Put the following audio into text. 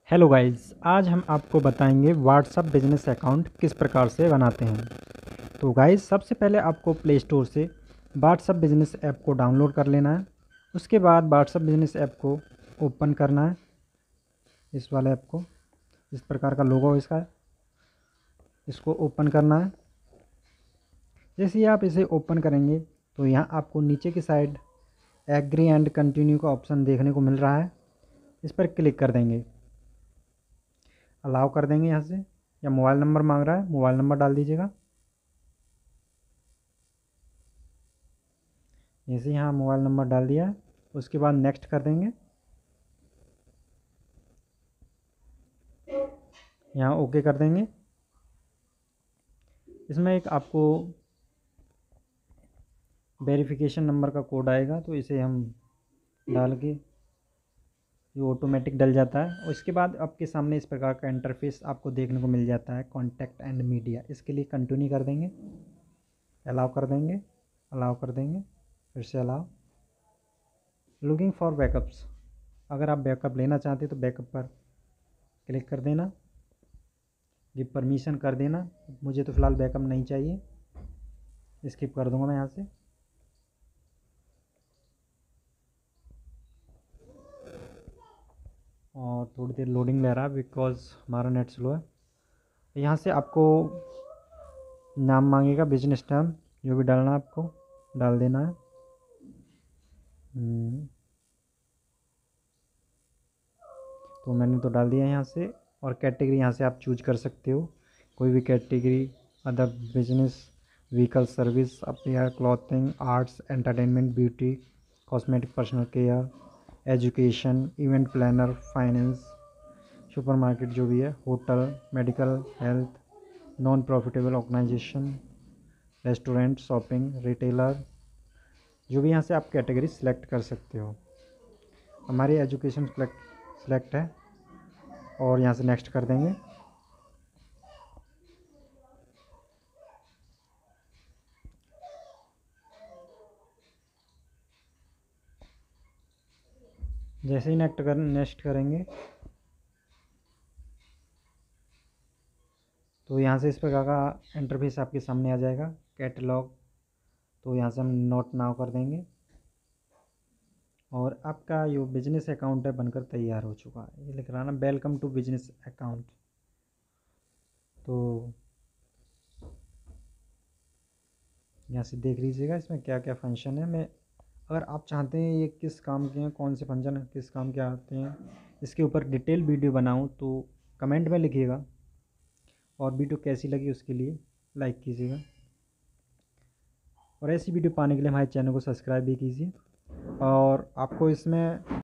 Hello guys, आज हम आपको बताएंगे व्हाट्सअप बिजनेस अकाउंट किस प्रकार से बनाते हैं। तो गाइस, सबसे पहले आपको प्ले स्टोर से व्हाट्सअप बिजनेस ऐप को डाउनलोड कर लेना है। उसके बाद व्हाट्सअप बिजनेस ऐप को ओपन करना है। इस वाले ऐप को, इस प्रकार का लोगो इसका, इसको ओपन करना है। जैसे ही आप इसे ओपन करेंगे तो यहाँ आपको नीचे की साइड एग्री एंड कंटिन्यू का ऑप्शन देखने को मिल रहा है। इस पर क्लिक कर देंगे, अलाउ कर देंगे यहाँ से। या मोबाइल नंबर मांग रहा है, मोबाइल नंबर डाल दीजिएगा। जैसे यहाँ मोबाइल नंबर डाल दिया है, उसके बाद नेक्स्ट कर देंगे। यहाँ ओके कर देंगे। इसमें एक आपको वेरिफिकेशन नंबर का कोड आएगा, तो इसे हम डाल के ये ऑटोमेटिक डल जाता है। और इसके बाद आपके सामने इस प्रकार का इंटरफेस आपको देखने को मिल जाता है, कॉन्टैक्ट एंड मीडिया। इसके लिए कंटिन्यू कर देंगे, अलाउ कर देंगे, अलाउ कर देंगे, फिर से अलाउ। लुकिंग फॉर बैकअप्स, अगर आप बैकअप लेना चाहते तो बैकअप पर क्लिक कर देना, गिव परमिशन कर देना। मुझे तो फ़िलहाल बैकअप नहीं चाहिए, स्किप कर दूंगा मैं यहाँ से। और थोड़ी देर लोडिंग ले रहा है बिकॉज हमारा नेट स्लो है। यहाँ से आपको नाम मांगेगा, बिजनेस नाम जो भी डालना है आपको डाल देना है। तो मैंने तो डाल दिया यहाँ से। और कैटेगरी यहाँ से आप चूज कर सकते हो, कोई भी category. Other business, vehicle service, apparel, clothing, arts, entertainment, beauty, cosmetic, personal care, education, event planner, finance, supermarket जो भी है, hotel, medical, health, non profitable organisation, restaurant, shopping, retailer, जो भी यहाँ से आप कैटेगरी सिलेक्ट कर सकते हो। हमारी एजुकेशन सिलेक्ट है और यहाँ से नेक्स्ट कर देंगे। जैसे ही नेक्स्ट करेंगे तो यहाँ से इस प्रकार का इंटरफेस आपके सामने आ जाएगा, कैटलॉग। तो यहाँ से हम नोट नाउ कर देंगे और आपका जो बिजनेस अकाउंट है बनकर तैयार हो चुका है। ये लिख रहा है ना, वेलकम टू बिजनेस अकाउंट। तो यहाँ से देख लीजिएगा इसमें क्या क्या फंक्शन है। मैं, अगर आप चाहते हैं ये किस काम के हैं, कौन से फंक्शन किस काम के आते हैं, इसके ऊपर डिटेल वीडियो बनाऊँ तो कमेंट में लिखिएगा। और वीडियो कैसी लगी उसके लिए लाइक कीजिएगा। और ऐसी वीडियो पाने के लिए हमारे चैनल को सब्सक्राइब भी कीजिए। और आपको इसमें